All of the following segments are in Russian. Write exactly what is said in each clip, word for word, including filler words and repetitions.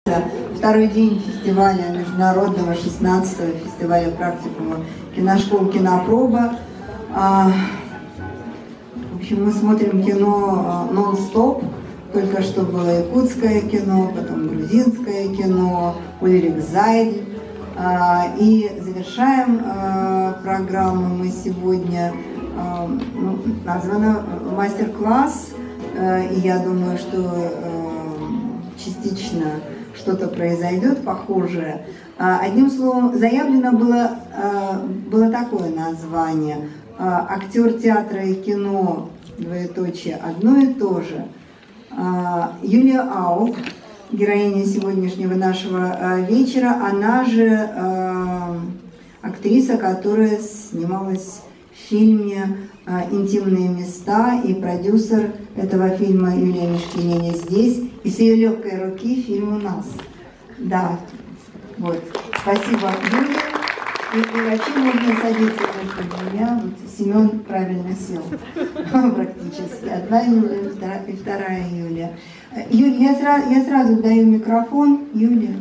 Второй день фестиваля, международного шестнадцатого фестиваля практикума киношкол «Кинопроба». А, в общем, мы смотрим кино нон-стоп. Только что было якутское кино, потом грузинское кино, Ульрих Зайль. А, и завершаем а, программу мы сегодня, а, ну, названа «Мастер-класс». А, и я думаю, что а, частично что-то произойдет похожее. Одним словом, заявлено было, было такое название: актер театра и кино, двоеточие, одно и то же. Юлия Аук, героиня сегодняшнего нашего вечера, она же актриса, которая снималась в фильме «Интимные места», и продюсер этого фильма Юлия Мишкиняня здесь. И с ее легкой руки фильм у нас. Да, вот. Спасибо, Юлия. И, и вообще можно садиться только двумя. Вот Семен правильно сел практически. Одна Юлия, вторая, и вторая Юлия. Юлия, я сразу, я сразу даю микрофон. Юлия.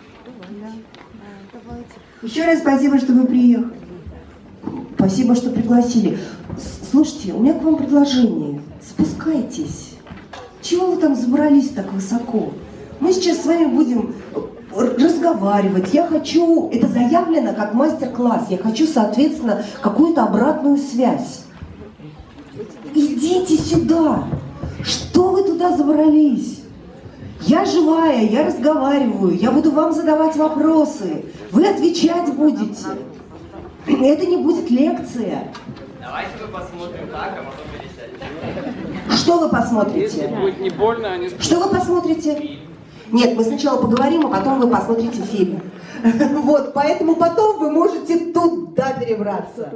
Еще раз спасибо, что вы приехали. Спасибо, что пригласили. Слушайте, у меня к вам предложение. Спускайтесь. Чего вы там забрались так высоко? Мы сейчас с вами будем разговаривать. Я хочу, это заявлено как мастер-класс, я хочу, соответственно, какую-то обратную связь. Идите сюда. Что вы туда забрались? Я живая, я разговариваю, я буду вам задавать вопросы. Вы отвечать будете. Это не будет лекция. Давайте мы посмотрим так, а потом пересядем. Что вы посмотрите? Если будет не больно, они... Что вы посмотрите? Нет, мы сначала поговорим, а потом вы посмотрите фильм. Вот, поэтому потом вы можете туда перебраться.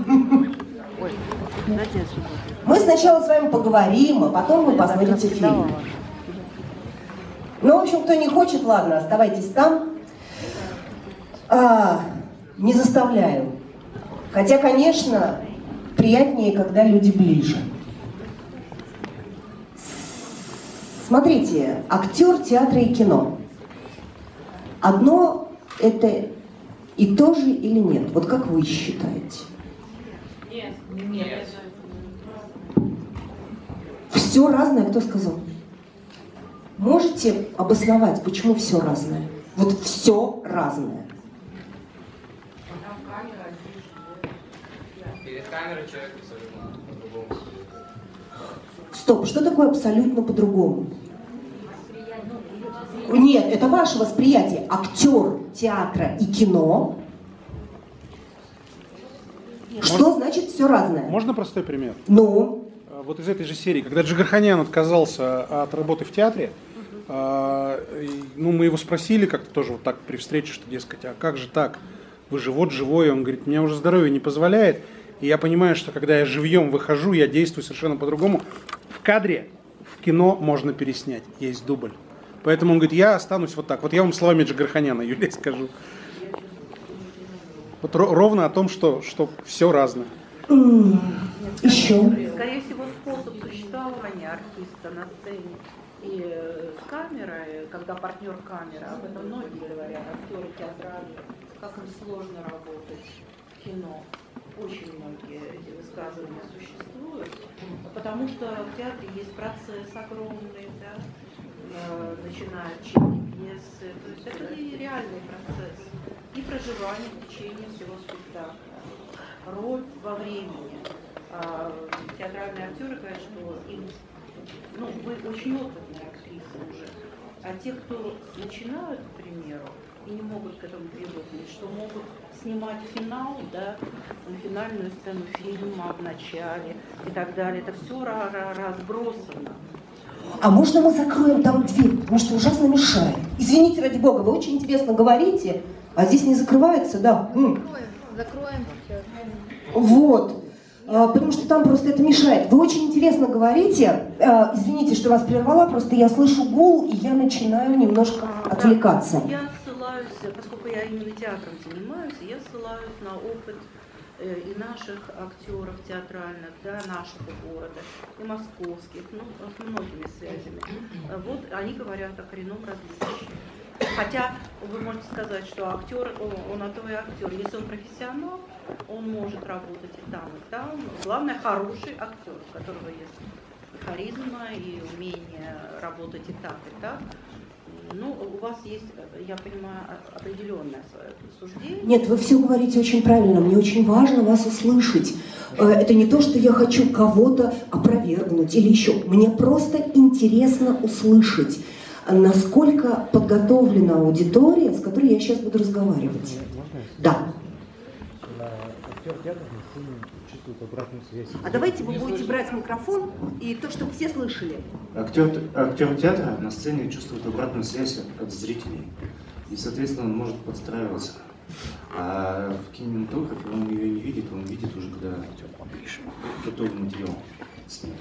Мы сначала с вами поговорим, а потом вы посмотрите фильм. Ну, в общем, кто не хочет, ладно, оставайтесь там. А, не заставляю. Хотя, конечно, приятнее, когда люди ближе. Смотрите, актер театра и кино. Одно это и то же или нет? Вот как вы считаете? Нет, нет. Все разное, кто сказал? Можете обосновать, почему все разное? Вот все разное. Перед камерой человек абсолютно по-другому. Стоп, что такое абсолютно по-другому? Нет, это ваше восприятие. Актер театра и кино. Что Можно, значит все разное? Можно простой пример? Ну? Вот из этой же серии, когда Джигарханян отказался от работы в театре, э, ну, мы его спросили как-то тоже вот так при встрече, что, дескать, а как же так? Вы же вот живой. Он говорит, меня уже здоровье не позволяет. И я понимаю, что когда я живьем выхожу, я действую совершенно по-другому. В кадре, в кино можно переснять, есть дубль. Поэтому он говорит, я останусь вот так. Вот я вам словами Джигарханяна, Юлия, скажу. Вот ровно о том, что, что все разное. Еще. Скорее всего, способ существования артиста на сцене и с камерой, когда партнер камера, об этом многие говорят, актеры театральные, как им сложно работать в кино. Очень многие эти высказывания существуют, потому что в театре есть процесс огромный, да, начиная от чтения пьесы, то есть это и реальный процесс, и проживание в течение всего спектакля, роль во времени. А театральные актеры говорят, что им, ну, вы очень опытные актрисы уже, а те, кто начинают, к примеру, и не могут к этому привыкнуть, что могут снимать финал, да, финальную сцену фильма в начале и так далее. Это все разбросано. А можно мы закроем там дверь, потому что ужасно мешает? Извините, ради бога, вы очень интересно говорите, а здесь не закрывается, да? Закроем, закроем сейчас. Вот. Потому что там просто это мешает. Вы очень интересно говорите. Извините, что вас прервала, просто я слышу гул, и я начинаю немножко отвлекаться. Я ссылаюсь, поскольку я именно театром занимаюсь, я ссылаюсь на опыт и наших актеров театральных, да, нашего города, и московских, ну, с многими связями. Вот они говорят о коренном различии. Хотя вы можете сказать, что актер, он на то и актер. Если он профессионал, он может работать и там, и там. Главное, хороший актер, у которого есть и харизма, и умение работать и так, и так. Ну, у вас есть, я понимаю, определенное свое суждение. Нет, вы все говорите очень правильно. Мне очень важно вас услышать. Это не то, что я хочу кого-то опровергнуть или еще. Мне просто интересно услышать, насколько подготовлена аудитория, с которой я сейчас буду разговаривать. Да. Актер театра на сцене чувствует обратную связь. А давайте вы будете брать микрофон и то, чтобы все слышали. Актер, актер театра на сцене чувствует обратную связь от зрителей. И, соответственно, он может подстраиваться. А в кинематографе он ее не видит, он видит уже, когда готовый материал снят.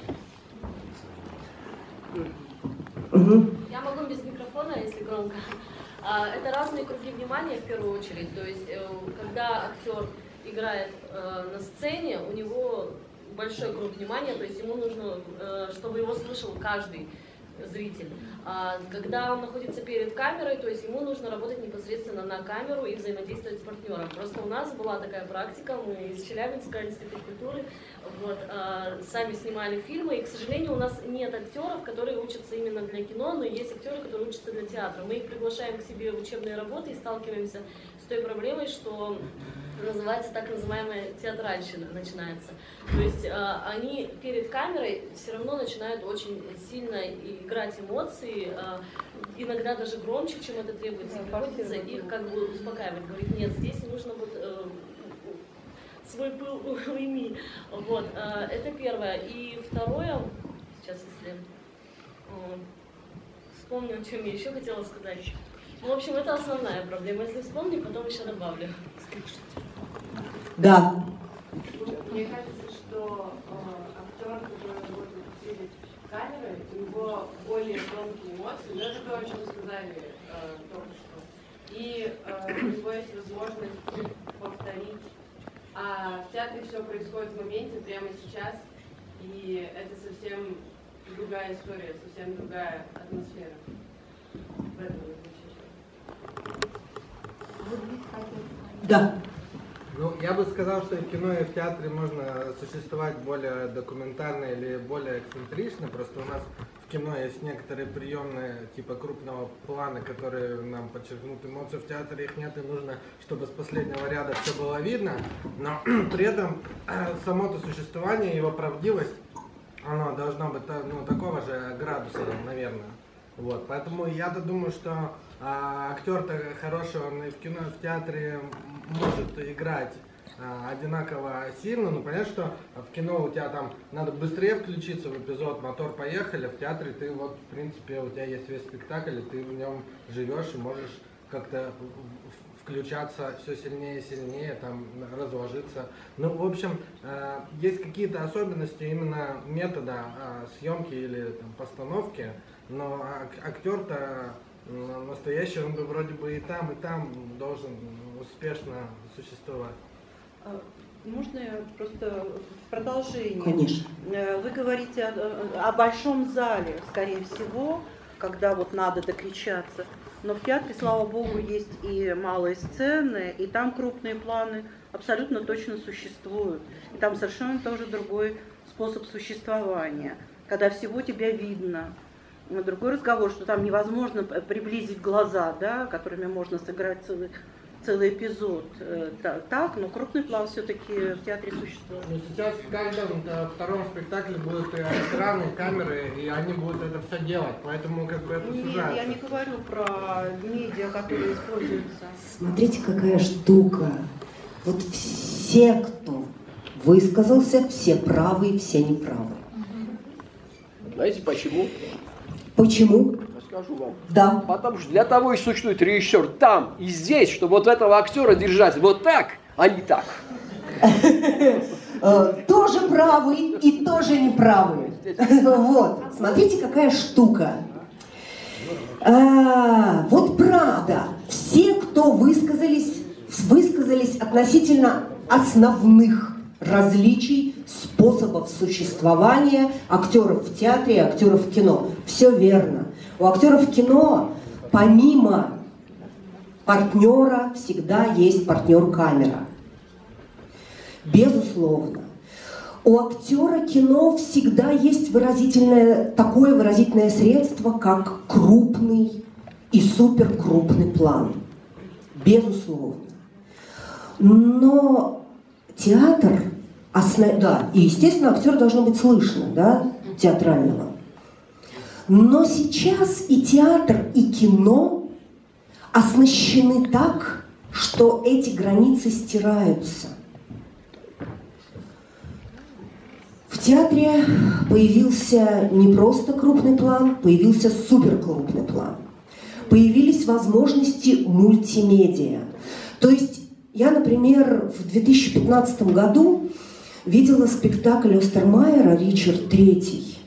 Угу. Я могу без микрофона, если громко. Это разные круги внимания в первую очередь. То есть, когда актер играет на сцене, у него большой круг внимания, то есть ему нужно, чтобы его слышал каждый зритель. А когда он находится перед камерой, то есть ему нужно работать непосредственно на камеру и взаимодействовать с партнером. Просто у нас была такая практика, мы из Челябинска, Института культуры, вот, а, сами снимали фильмы, и, к сожалению, у нас нет актеров, которые учатся именно для кино, но есть актеры, которые учатся для театра. Мы их приглашаем к себе в учебные работы и сталкиваемся с той проблемой, что называется так называемая театральщина начинается. То есть э, они перед камерой все равно начинают очень сильно играть эмоции, э, иногда даже громче, чем это требуется. И приходится их как бы успокаивать, говорить, нет, здесь нужно вот э, свой пыл уйми. Вот, э, это первое. И второе, сейчас если э, вспомню, о чем я еще хотела сказать. В общем, это основная проблема. Если вспомню, потом еще добавлю. Да. Мне кажется, что э, актер, который работает перед камерой, у него более тонкие эмоции, но это то, о чем сказали э, только что. И э, у него есть возможность повторить. А в театре все происходит в моменте, прямо сейчас, и это совсем другая история, совсем другая атмосфера. В этом Да. Ну, я бы сказал, что и в кино, и в театре можно существовать более документально или более эксцентрично. Просто у нас в кино есть некоторые приемные, типа крупного плана, которые нам подчеркнут эмоцию. В театре их нет, и нужно, чтобы с последнего ряда все было видно. Но при этом само-то существование, его правдивость, оно должно быть ну, такого же градуса, наверное. Вот, поэтому я-то думаю, что а, актер-то хороший, он и в кино, и в театре может играть а, одинаково сильно. Ну, понятно, что в кино у тебя там надо быстрее включиться в эпизод, мотор, поехали. В театре ты вот, в принципе, у тебя есть весь спектакль, и ты в нем живешь и можешь как-то включаться все сильнее и сильнее, там, разложиться. Ну, в общем, э, есть какие-то особенности именно метода э, съемки или там, постановки, но актер-то настоящий, он бы вроде бы и там, и там должен успешно существовать. Можно я просто в продолжение? Конечно. Вы говорите о, о большом зале, скорее всего, когда вот надо докричаться. Но в театре, слава богу, есть и малые сцены, и там крупные планы абсолютно точно существуют. И там совершенно тоже другой способ существования, когда всего тебя видно. Другой разговор, что там невозможно приблизить глаза, да, которыми можно сыграть целый, целый эпизод. Так, но крупный план все-таки в театре существует. Ну, сейчас в каждом втором спектакле будут и экраны, и камеры, и они будут это все делать, поэтому как бы это сужается. Нет, я не говорю про медиа, которые используются. Смотрите, какая штука. Вот все, кто высказался, все правы, все неправы. Знаете почему? Почему? Расскажу вам. Да. Потому что для того и существует режиссер там и здесь, чтобы вот этого актера держать вот так, а не так. Тоже правы и тоже неправы. Вот, смотрите, какая штука. Вот правда, все, кто высказались, высказались относительно основных различий способов существования актеров в театре и актеров в кино. Все верно. У актеров в кино, помимо партнера всегда есть партнер-камера. Безусловно. У актера кино всегда есть выразительное, такое выразительное средство, как крупный и суперкрупный план. Безусловно. Но театр, основ... да, и, естественно, актера должно быть слышно, да, театрального. Но сейчас и театр, и кино оснащены так, что эти границы стираются. В театре появился не просто крупный план, появился суперкрупный план. Появились возможности мультимедиа. То есть я, например, в две тысячи пятнадцатом году видела спектакль Остермайера «Ричард третий»,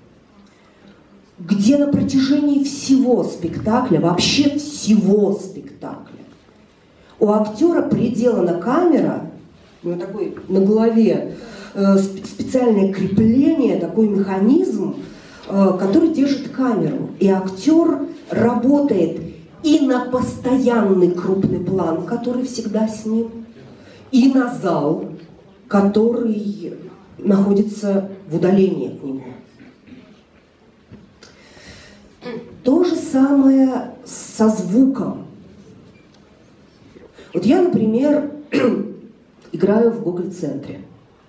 где на протяжении всего спектакля, вообще всего спектакля, у актера приделана камера, на такой, на голове, э, специальное крепление, такой механизм, э, который держит камеру. И актер работает и на постоянный крупный план, который всегда с ним, и на зал, который находится в удалении от него. То же самое со звуком. Вот я, например, играю в Гоголь-центре.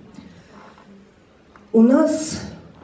У нас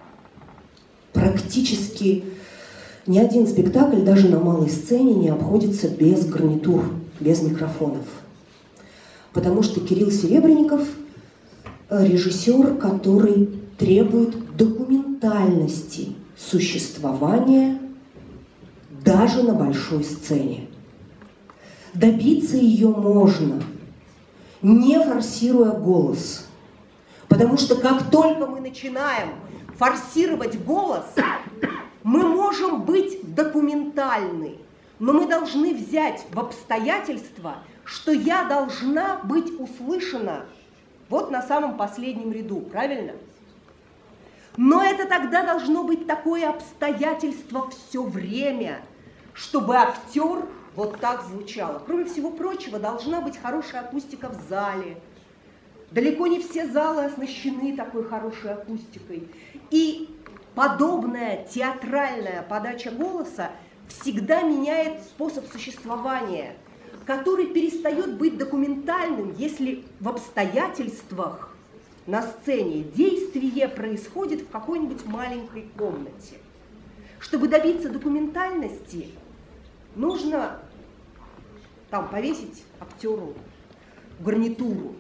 практически ни один спектакль, даже на малой сцене, не обходится без гарнитур, без микрофонов. Потому что Кирилл Серебренников – режиссер, который требует документальности существования даже на большой сцене. Добиться ее можно, не форсируя голос. Потому что как только мы начинаем форсировать голос, мы можем быть документальны, но мы должны взять в обстоятельства, что я должна быть услышана вот на самом последнем ряду, правильно? Но это тогда должно быть такое обстоятельство все время, чтобы актер вот так звучал. Кроме всего прочего, должна быть хорошая акустика в зале. Далеко не все залы оснащены такой хорошей акустикой. И подобная театральная подача голоса всегда меняет способ существования, который перестает быть документальным, если в обстоятельствах на сцене действие происходит в какой-нибудь маленькой комнате. Чтобы добиться документальности, нужно там повесить актеру гарнитуру.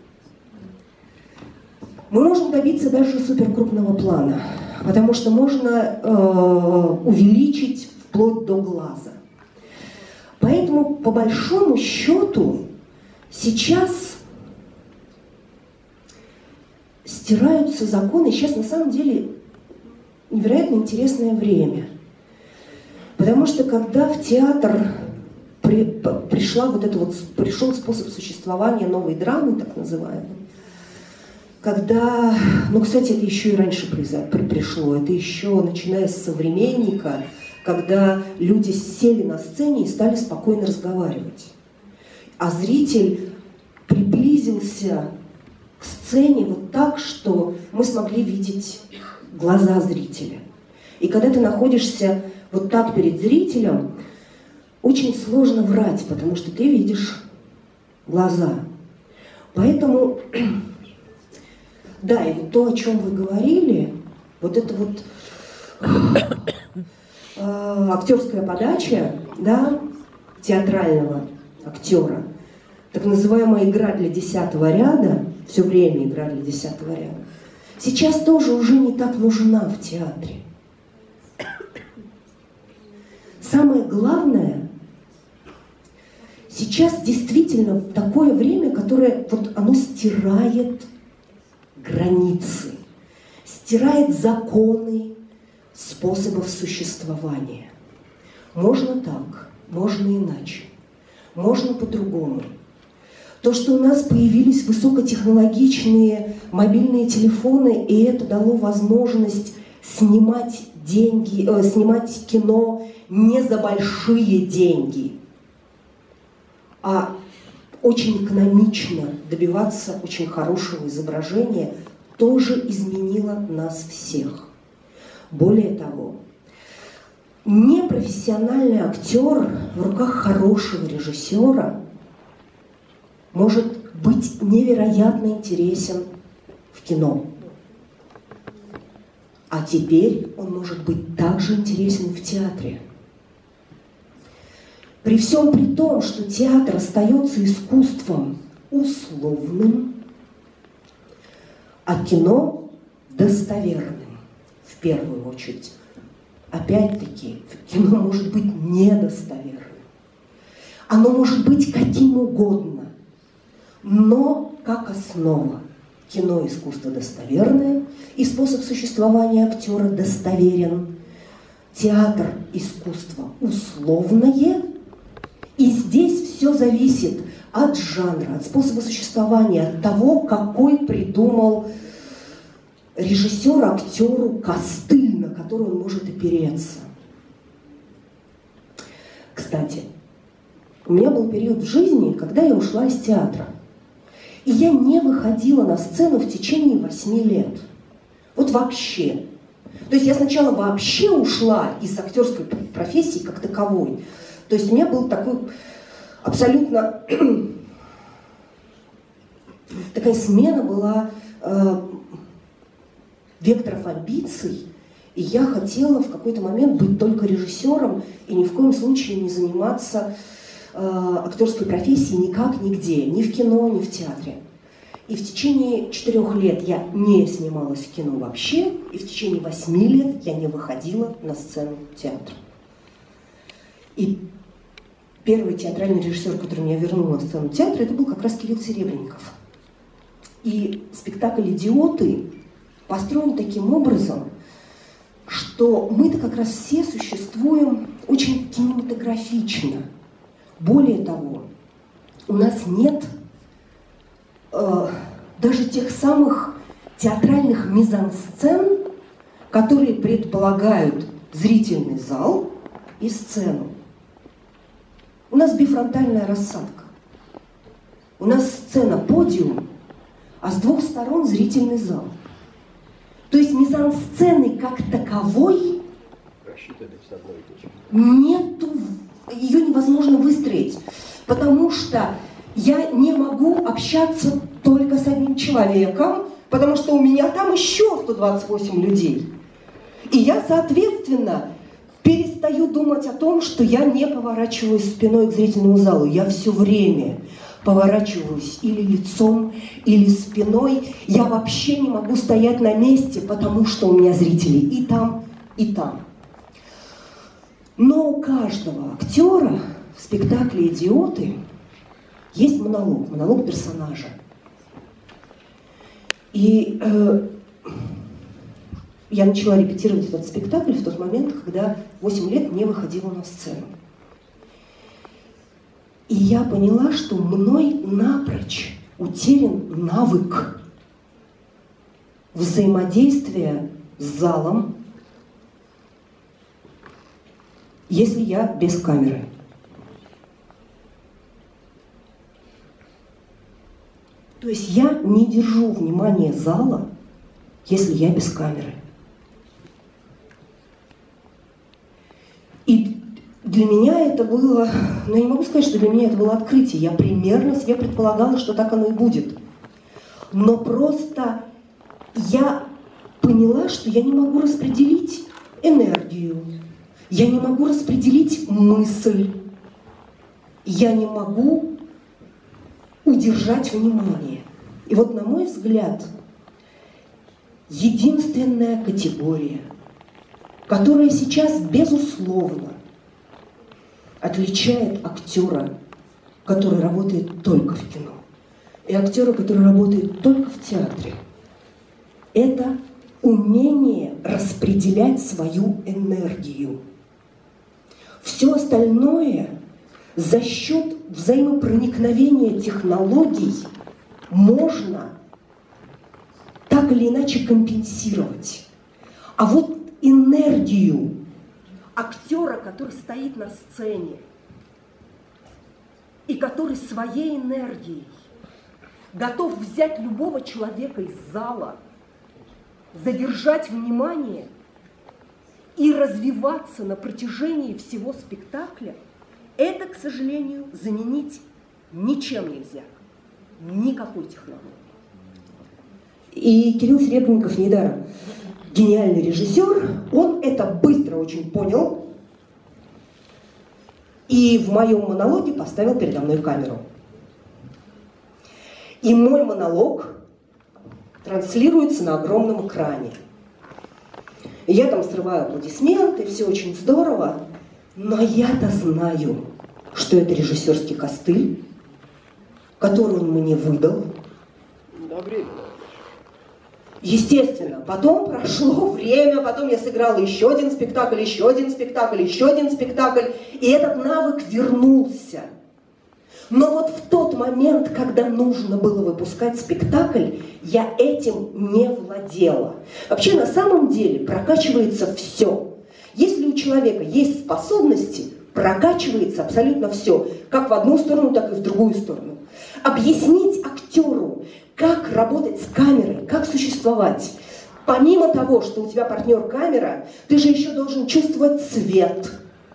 Мы можем добиться даже суперкрупного плана, потому что можно э, увеличить вплоть до глаза. Поэтому, по большому счету, сейчас стираются законы. Сейчас, на самом деле, невероятно интересное время. Потому что, когда в театр при, пришла вот это вот, пришел способ существования новой драмы, так называемой, когда, ну, кстати, это еще и раньше пришло, это еще начиная с «Современника», когда люди сели на сцене и стали спокойно разговаривать. А зритель приблизился к сцене вот так, что мы смогли видеть глаза зрителя. И когда ты находишься вот так перед зрителем, очень сложно врать, потому что ты видишь глаза. Поэтому, да, и вот то, о чем вы говорили, вот это вот э, актерская подача, да, театрального актера, так называемая игра для десятого ряда, все время игра для десятого ряда, сейчас тоже уже не так нужна в театре. Самое главное, сейчас действительно такое время, которое вот оно стирает границы, стирает законы способов существования. Можно так, можно иначе, можно по-другому. То, что у нас появились высокотехнологичные мобильные телефоны, и это дало возможность снимать деньги, э, снимать кино не за большие деньги. а очень экономично добиваться очень хорошего изображения тоже изменило нас всех. Более того, непрофессиональный актер в руках хорошего режиссера может быть невероятно интересен в кино. А теперь он может быть также интересен в театре. При всем при том, что театр остается искусством условным, а кино достоверным в первую очередь. Опять-таки, кино может быть недостоверным. Оно может быть каким угодно, но как основа. Кино – искусство достоверное, и способ существования актера достоверен. Театр – искусство условное, и здесь все зависит от жанра, от способа существования, от того, какой придумал режиссер актеру костыль, на который он может опереться. Кстати, у меня был период в жизни, когда я ушла из театра. И я не выходила на сцену в течение восьми лет. Вот вообще. То есть я сначала вообще ушла из актерской профессии как таковой. То есть у меня был такой абсолютно... такая смена была э, векторов амбиций. И я хотела в какой-то момент быть только режиссером и ни в коем случае не заниматься э, актерской профессией никак, нигде. Ни в кино, ни в театре. И в течение четырех лет я не снималась в кино вообще, и в течение восьми лет я не выходила на сцену театра. И первый театральный режиссер, который меня вернул на сцену театра, это был как раз Кирилл Серебренников. И спектакль «Идиоты» построен таким образом, что мы-то как раз все существуем очень кинематографично. Более того, у нас нет э, даже тех самых театральных мизансцен, которые предполагают зрительный зал и сцену. У нас бифронтальная рассадка. У нас сцена-подиум, а с двух сторон зрительный зал. То есть мизансцены как таковой нету, ее невозможно выстроить, потому что я не могу общаться только с одним человеком, потому что у меня там еще сто двадцать восемь людей. И я, соответственно, перестаю думать о том, что я не поворачиваюсь спиной к зрительному залу. Я все время поворачиваюсь или лицом, или спиной. Я вообще не могу стоять на месте, потому что у меня зрители и там, и там. Но у каждого актера в спектакле «Идиоты» есть монолог, монолог персонажа. И э, я начала репетировать этот спектакль в тот момент, когда восемь лет не выходила на сцену. И я поняла, что мной напрочь утерян навык взаимодействия с залом, если я без камеры. То есть я не держу внимание зала, если я без камеры. И для меня это было, ну я не могу сказать, что для меня это было открытие. Я примерно себе предполагала, что так оно и будет. Но просто я поняла, что я не могу распределить энергию, я не могу распределить мысль, я не могу удержать внимание. И вот, на мой взгляд, единственная категория, которая сейчас, безусловно, отличает актера, который работает только в кино, и актера, который работает только в театре, это умение распределять свою энергию. Все остальное за счет взаимопроникновения технологий можно так или иначе компенсировать. А вот энергию актера, который стоит на сцене, и который своей энергией готов взять любого человека из зала, задержать внимание и развиваться на протяжении всего спектакля, это, к сожалению, заменить ничем нельзя. Никакой технологии. И Кирилл Серебренников недаром гениальный режиссер, он это быстро очень понял и в моем монологе поставил передо мной камеру. И мой монолог транслируется на огромном экране. И я там срываю аплодисменты, все очень здорово, но я-то знаю, что это режиссерский костыль, который он мне выдал. Добрый. Естественно, потом прошло время, потом я сыграла еще один спектакль, еще один спектакль, еще один спектакль, и этот навык вернулся. Но вот в тот момент, когда нужно было выпускать спектакль, я этим не владела. Вообще, на самом деле, прокачивается все. Если у человека есть способности, прокачивается абсолютно все, как в одну сторону, так и в другую сторону. Объяснить актеру, как работать с камерой, как существовать. Помимо того, что у тебя партнер камера, ты же еще должен чувствовать цвет,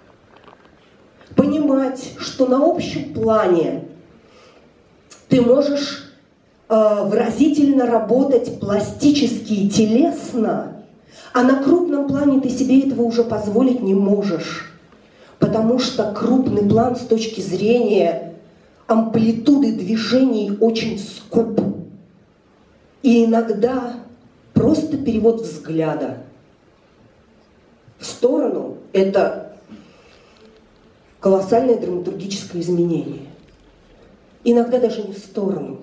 понимать, что на общем плане ты можешь э, выразительно работать пластически и телесно, а на крупном плане ты себе этого уже позволить не можешь, потому что крупный план с точки зрения амплитуды движений очень скуп. И иногда просто перевод взгляда в сторону – это колоссальное драматургическое изменение. Иногда даже не в сторону.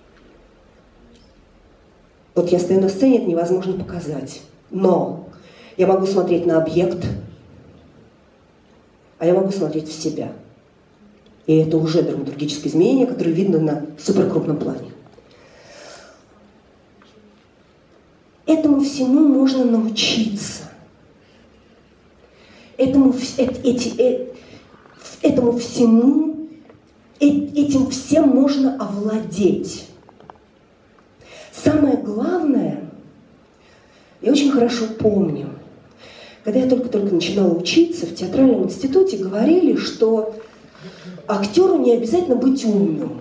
Вот я стою на сцене, это невозможно показать. Но я могу смотреть на объект, а я могу смотреть в себя. И это уже драматургическое изменение, которое видно на суперкрупном плане. Этому всему можно научиться. Этому, эти, этому всему, этим всем можно овладеть. Самое главное, я очень хорошо помню, когда я только-только начинала учиться в театральном институте, говорили, что актеру не обязательно быть умным.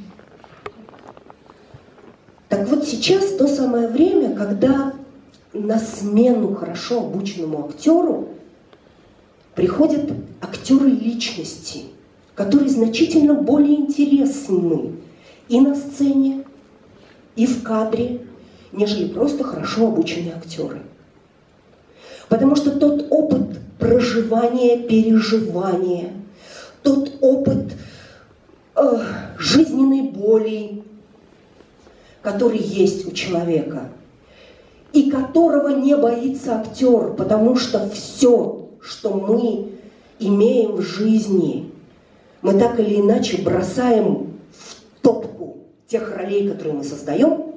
Так вот сейчас то самое время, когда на смену хорошо обученному актеру приходят актеры личности, которые значительно более интересны и на сцене, и в кадре, нежели просто хорошо обученные актеры. Потому что тот опыт проживания, переживания, тот опыт э, жизненной боли, который есть у человека, и которого не боится актер, потому что все, что мы имеем в жизни, мы так или иначе бросаем в топку тех ролей, которые мы создаем.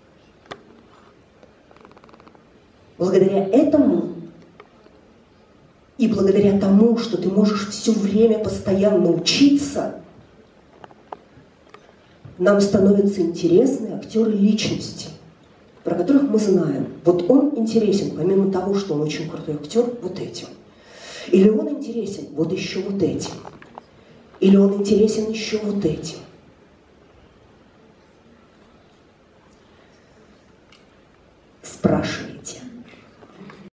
Благодаря этому и благодаря тому, что ты можешь все время постоянно учиться, нам становятся интересны актеры личности, про которых мы знаем. Вот он интересен, помимо того, что он очень крутой актер, вот этим. Или он интересен вот еще вот этим. Или он интересен еще вот этим. Спрашивайте.